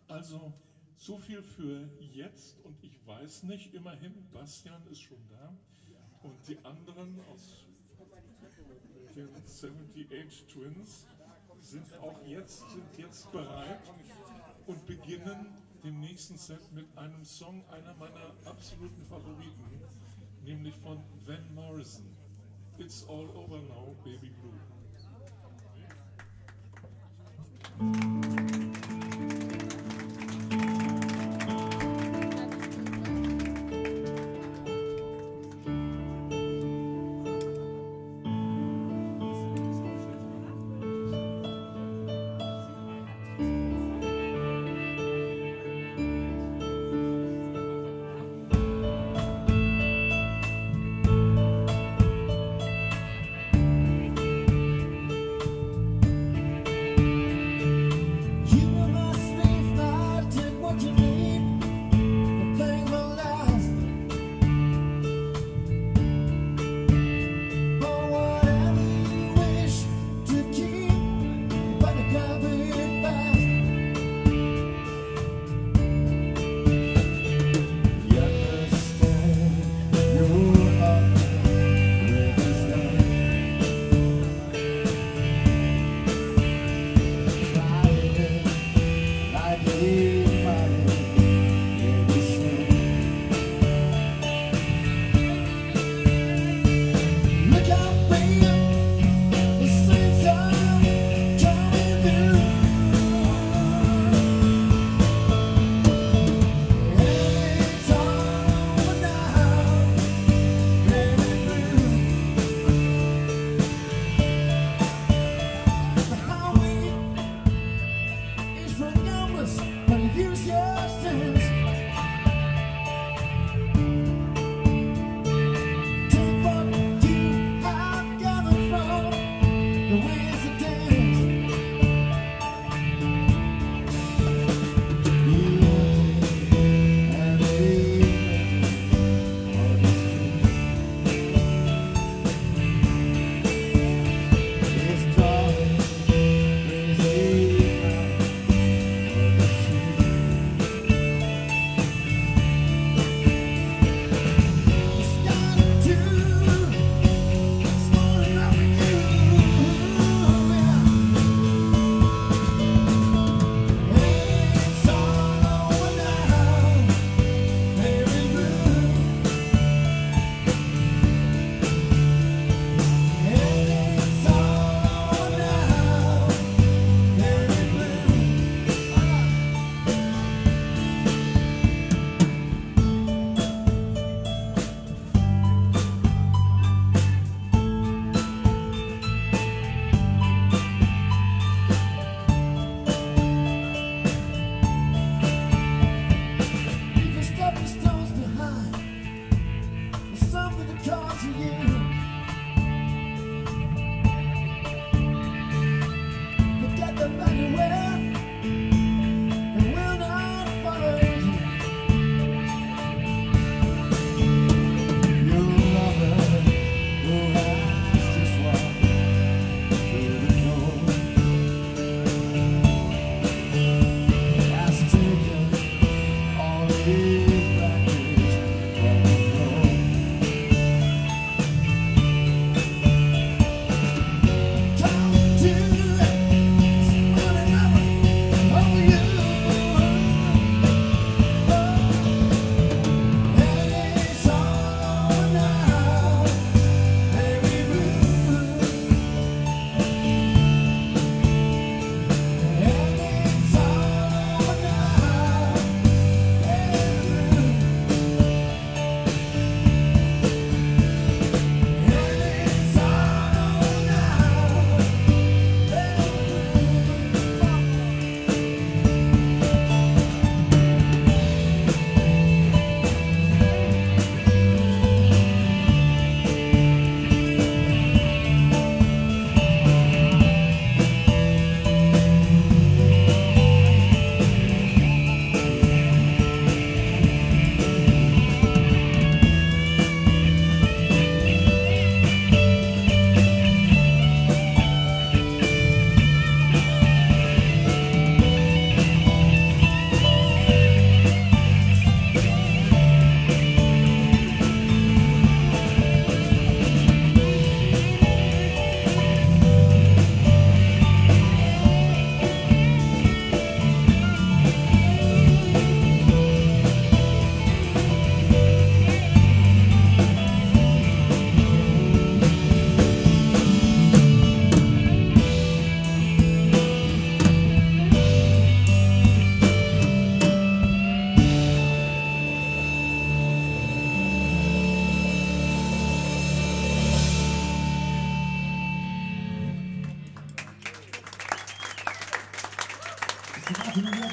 Also, so viel für jetzt und ich weiß nicht, immerhin, Bastian ist schon da und die anderen aus den 78 Twins sind jetzt bereit und beginnen den nächsten Set mit einem Song einer meiner absoluten Favoriten, nämlich von Van Morrison. It's all over now, Baby Blue.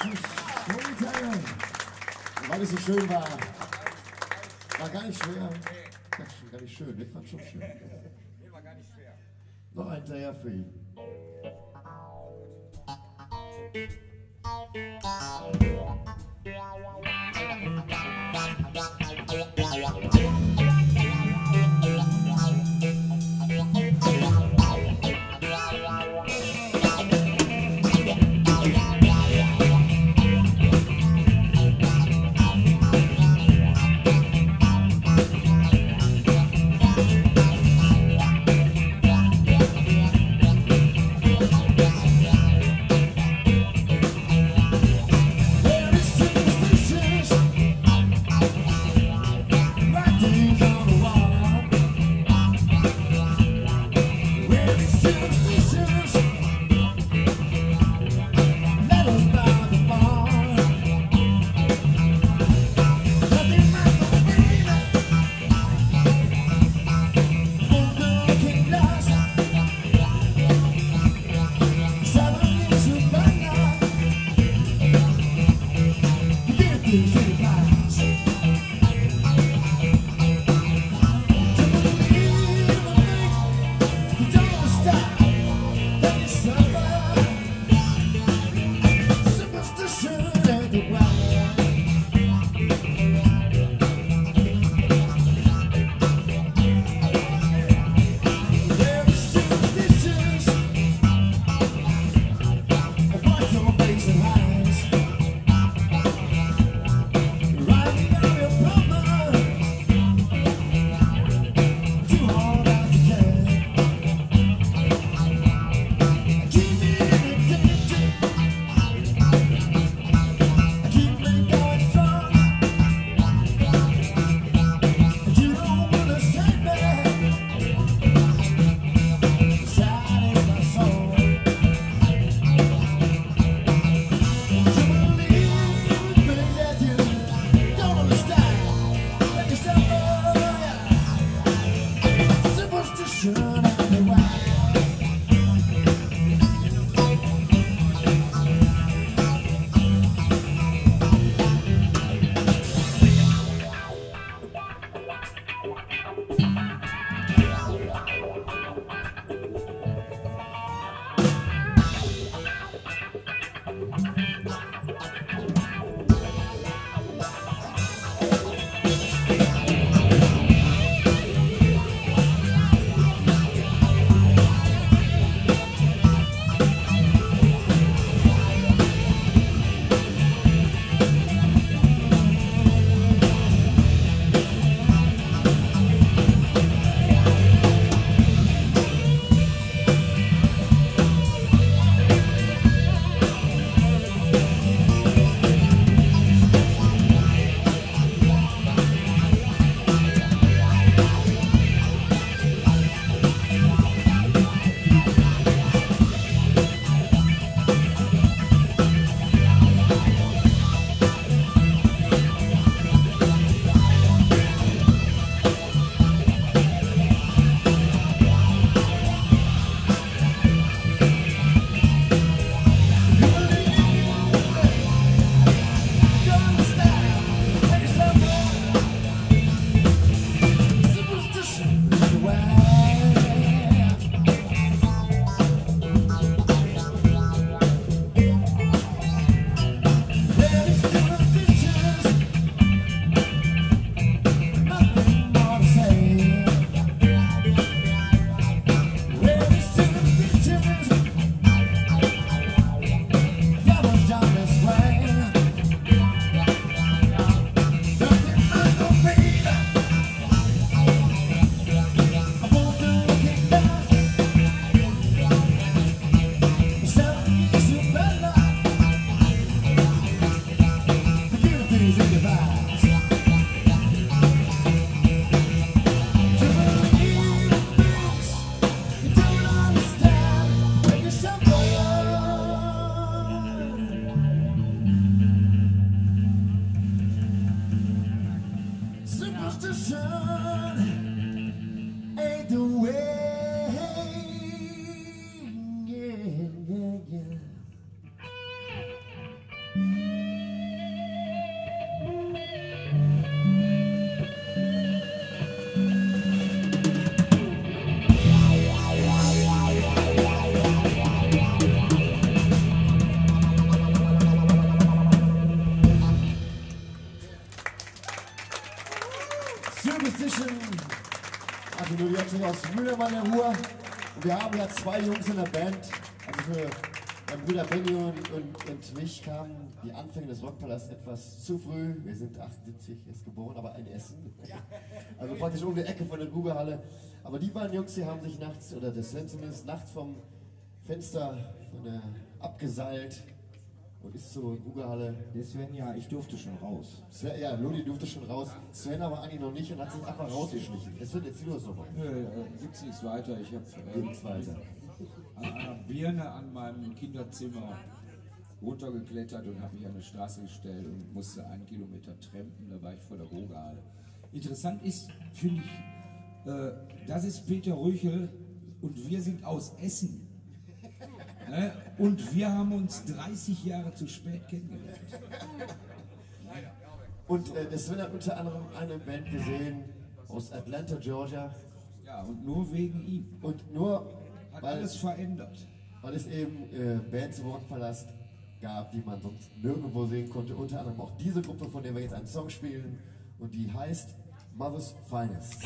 Storytelling. Weil es so schön war. War gar nicht schwer. Gar nicht schön. Ich fand schon schön. Nee, war gar nicht schwer. Noch ein Player für ihn. Martin und Jotzig aus Mühlemann der Ruhr. Und wir haben ja zwei Jungs in der Band. Also für mein Bruder Benny und mich kamen die Anfänge des Rockpalasts etwas zu früh. Wir sind 78 erst geboren, aber in Essen. Also praktisch um die Ecke von der Grubehalle. Aber die beiden Jungs hier haben sich nachts, oder das Sven zumindest, nachts vom Fenster abgeseilt und ist zur Grubehalle. Der Sven, ja, ich durfte schon raus. Sven, ja, Lodi durfte schon raus. Sven aber eigentlich noch nicht und hat sich einfach rausgeschlichen. Es wird jetzt los nochmal. Gibt's nichts weiter. Ich Nichts weiter. habe an einer Birne an meinem Kinderzimmer runtergeklettert und habe mich an die Straße gestellt und musste 1 Kilometer trampen. Da war ich vor der Grubehalle. Interessant ist, finde ich, das ist Peter Rüchel und wir sind aus Essen. Ne? Und wir haben uns 30 Jahre zu spät kennengelernt. Und Sven hat unter anderem eine Band gesehen aus Atlanta, Georgia. Ja, und nur wegen ihm. Und nur, Hat weil, alles verändert. weil es eben Bands im Rockpalast gab, die man sonst nirgendwo sehen konnte. Unter anderem auch diese Gruppe, von der wir jetzt einen Song spielen. Und die heißt Mother's Finest.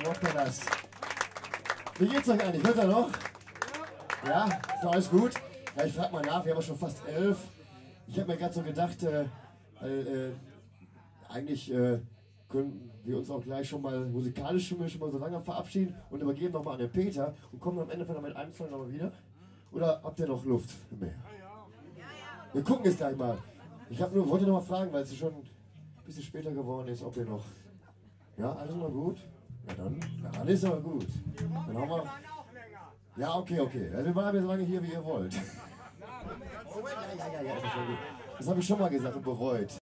Rockpalast. Wie geht's euch eigentlich? Hört ihr noch? Ja? Ist doch alles gut? Ja, ich frag mal nach, wir haben ja schon fast 11. Ich habe mir gerade so gedacht, eigentlich können wir uns auch gleich schon mal musikalisch schon mal so langsam verabschieden und übergeben nochmal an den Peter und kommen am Ende von mit einem Song nochmal wieder. Oder habt ihr noch Luft für mehr? Wir gucken jetzt gleich mal. Ich wollte noch mal fragen, weil es schon ein bisschen später geworden ist, ob ihr noch... Ja, alles mal gut? Ja, dann ist aber gut. Dann haben wir... Ja, okay. Also wir bleiben so lange hier, wie ihr wollt. Ja, das habe ich schon mal gesagt und bereut.